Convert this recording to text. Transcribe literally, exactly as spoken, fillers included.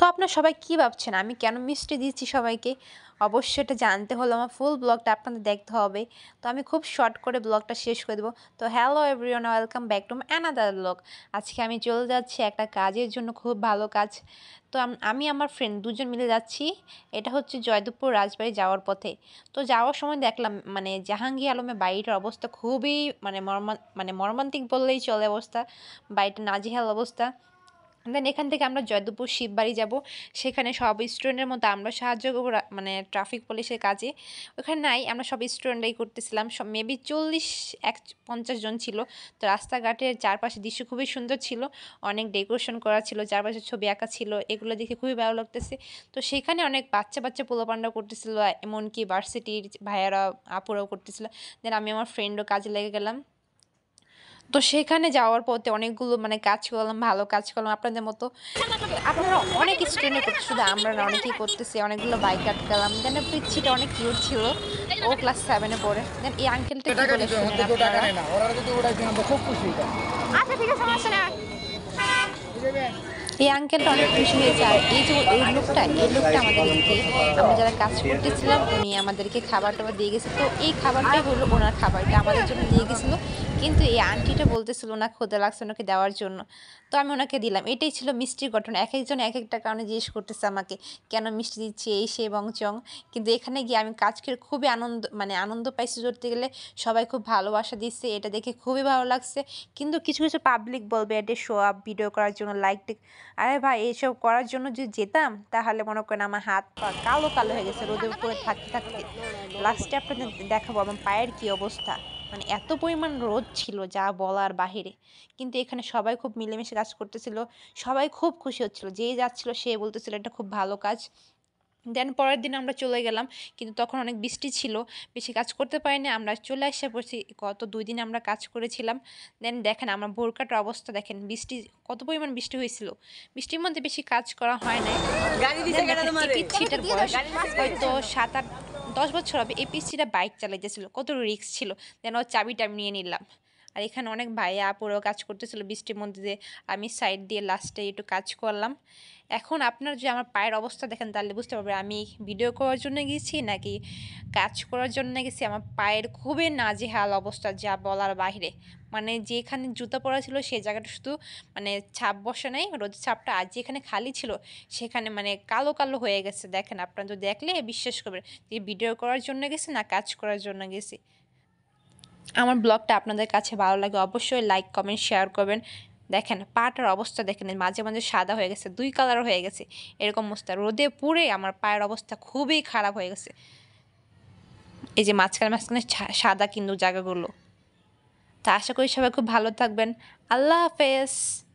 তো আপনারা সবাই কী ভাবছেন আমি কেন মিষ্টি দিচ্ছি সবাইকে? অবশ্যই এটা জানতে হলে আমার ফুল ব্লগটা আপনাদের দেখতে হবে। তো আমি খুব শর্ট করে ব্লগটা শেষ করে দেবো। তো hello everyone, welcome back to another blog. আজকে আমি চলে যাচ্ছি একটা কাজের জন্য, খুব ভালো কাজ। তো আমি আমার ফ্রেন্ড দুজন মিলে যাচ্ছি। এটা হচ্ছে জয়দেবপুর রাজবাড়ি যাওয়ার পথে। তো যাওয়ার সময় দেখলাম মানে জাহাঙ্গীর আলমের বাড়িটার অবস্থা খুবই মানে মর্মা মানে মর্মান্তিক বললেই চলে অবস্থা। বাড়িটা নাজেহাল অবস্থা। দেন এখান থেকে আমরা জয়দেবপুর শিববাড়ি যাব। সেখানে সব স্টুডেন্টের মতো আমরা সাহায্য করবো মানে ট্রাফিক পুলিশের কাজে। ওখানে নাই, আমরা সব স্টুডেন্টরাই করতেছিলাম। সব মেবি চল্লিশ এক পঞ্চাশ জন ছিল। তো রাস্তাঘাটের চারপাশে দৃশ্য খুবই সুন্দর ছিল, অনেক ডেকোরেশন করা ছিল, চারপাশে ছবি আঁকা ছিল, এগুলো দেখে খুবই ভালো লাগতেছে। তো সেখানে অনেক বাচ্চা বাচ্চা পোলাপানরা করতেছিল, এমনকি ভার্সিটির ভাইয়ারা আপুরাও করতেছিল। দেন আমি আমার ফ্রেন্ডও কাজে লেগে গেলাম। তো সেখানে যাওয়ার পথে অনেকগুলো মানে কাজ করলাম, ভালো কাজ করলাম আপনাদের মতো। আপনারা অনেক স্টুডেন্ট করতে, শুধু আমরা না, অনেকেই করতেছি। অনেকগুলো বাইক আটকালাম। দেন পিচ্ছিটা অনেক কিউট ছিল, ও ক্লাস সেভেনে পড়ে। দেন এই আঙ্কেলটা কি বলে শুনেন আপনারা। আচ্ছা ঠিক আছে, সমস্যা না। এই আঙ্কেলটা অনেক খুশি হয়েছে। আর এই যে এই লোকটা এই লোকটা আমাদেরকে, আমরা যারা কাজ করতেছিলাম, উনি আমাদেরকে খাবার টাবার দিয়ে গেছে। তো এই খাবারটাই হলো ওনার খাবারটা আমাদের জন্য দিয়ে গেছিলো। কিন্তু এই আন্টিটা বলতেছিল না ক্ষুধা লাগছে ওনাকে দেওয়ার জন্য। তো আমি ওনাকে দিলাম। এটাই ছিল মিষ্টির ঘটনা। এক একজন এক একটা কারণে জিজ্ঞেস করতেছে আমাকে কেন মিষ্টি দিচ্ছি, এই সে এবং চং। কিন্তু এখানে গিয়ে আমি কাজ করে খুবই আনন্দ মানে আনন্দ পাইছি ধরতে গেলে। সবাই খুব ভালোবাসা দিচ্ছে, এটা দেখে খুবই ভালো লাগছে। কিন্তু কিছু কিছু পাবলিক বলবে এটা শো আপ ভিডিও করার জন্য, লাইক টিক। আরে ভাই, এইসব করার জন্য যদি যেতাম তাহলে মনে করেন আমার হাত পা কালো কালো হয়ে গেছে রোদের উপরে থাকতে থাকতে। লাস্টে আপনাদের দেখাবো আমার পায়ের কি অবস্থা। মানে এত পরিমাণ রোদ ছিল যা বলার বাহিরে। কিন্তু এখানে সবাই খুব মিলেমিশে কাজ করতেছিল, সবাই খুব খুশি হচ্ছিল। যে যাচ্ছিল সে বলতেছিল এটা খুব ভালো কাজ। দেন পরের দিন আমরা চলে গেলাম, কিন্তু তখন অনেক বৃষ্টি ছিল, বেশি কাজ করতে পারিনি। আমরা চলে এসে পড়ছি, গত দুই দিন আমরা কাজ করেছিলাম। দেন দেখেন আমার বোরকাটার অবস্থা দেখেন, বৃষ্টি কত পরিমাণ বৃষ্টি হয়েছিল। বৃষ্টির মধ্যে বেশি কাজ করা হয় নাই। পিচ্ছিটার বয়স হয়তো সাত আট দশ বছর হবে। এই পিচ্ছিটা বাইক চালাইতেছিল, কত রিস্ক ছিল। দেন ওর চাবিটা নিয়ে নিলাম। আর এখানে অনেক ভাইয়া আপুরাও কাজ করতেছিল বৃষ্টির মধ্যে দিয়ে। আমি সাইড দিয়ে লাস্টে একটু কাজ করলাম। এখন আপনারা যদি আমার পায়ের অবস্থা দেখেন তাহলে বুঝতে পারবেন আমি ভিডিও করার জন্য গেছি নাকি কাজ করার জন্য গেছি। আমার পায়ের খুবই নাজেহাল অবস্থা, যা বলার বাইরে। মানে যেখানে জুতা পরা ছিল সেই জায়গাটা শুধু মানে ছাপ বসে নাই, রোদের ছাপটা। আর যেখানে খালি ছিল সেখানে মানে কালো কালো হয়ে গেছে। দেখেন আপনারা তো দেখলে বিশ্বাস করবেন যে ভিডিও করার জন্য গেছি না কাজ করার জন্য গেছি। আমার ব্লগটা আপনাদের কাছে ভালো লাগে অবশ্যই লাইক কমেন্ট শেয়ার করবেন। দেখেন পাটার অবস্থা দেখেন, মাঝে মাঝে সাদা হয়ে গেছে, দুই কালার হয়ে গেছে এরকম অবস্থা। রোদে পুড়ে আমার পায়ের অবস্থা খুবই খারাপ হয়ে গেছে। এই যে মাঝখানে মাঝখানে সাদা কিন্তু জায়গাগুলো। তা আশা করি সবাই খুব ভালো থাকবেন। আল্লাহ হাফেজ।